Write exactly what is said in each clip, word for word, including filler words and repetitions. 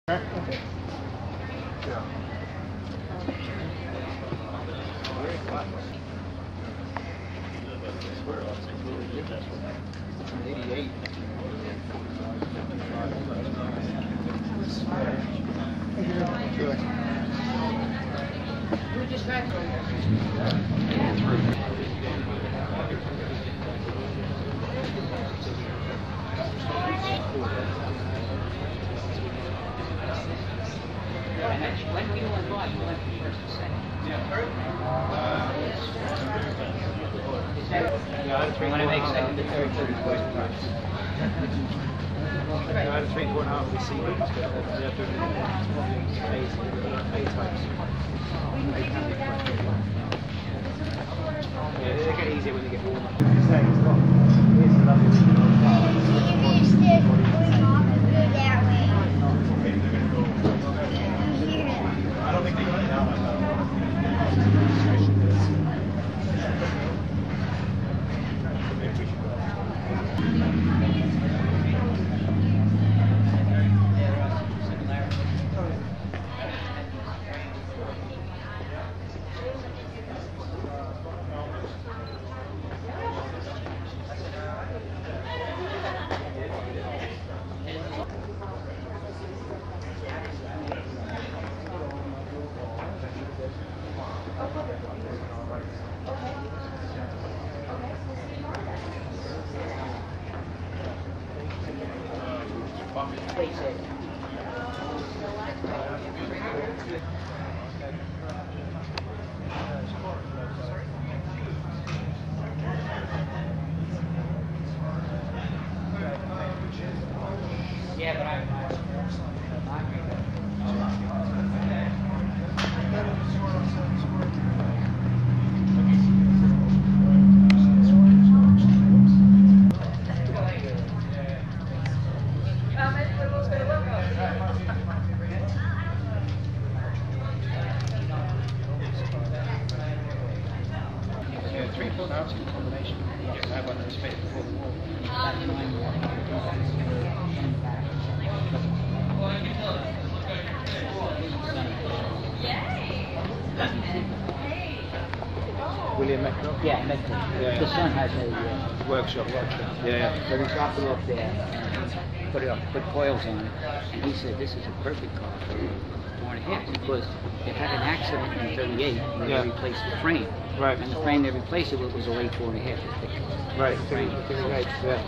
Yeah. eighty-eight. We just got when we went by, you went from first to second. Is that, you want to make second to third, third to fourth? I had three, four and a half receivers. They're doing eight, eight types. Eight times. Yeah, they get easier when they get warmer. Here's a lovely I don't think they got it now. Yeah, but I. Yeah, three, four and a half is a combination. You can have one that's fit before the wall. William Metcalf? Yeah, Metcalf. Yeah. The son has a uh, Workshop. workshop. Yeah. So we dropped it off there and put it up, put coils on it. And he said, this is a perfect car for four and a half because it had an accident in thirty-eight and Yeah. they replaced the frame. Right. And the frame they replaced it with was a late four and a half. It's thick. Right, three, three rates, yeah.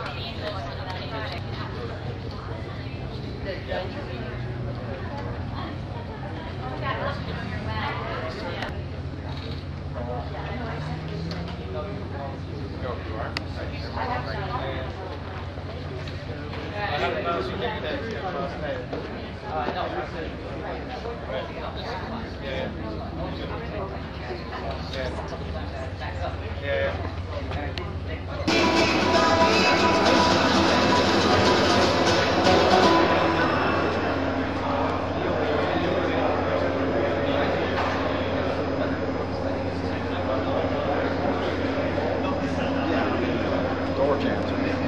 Door jams.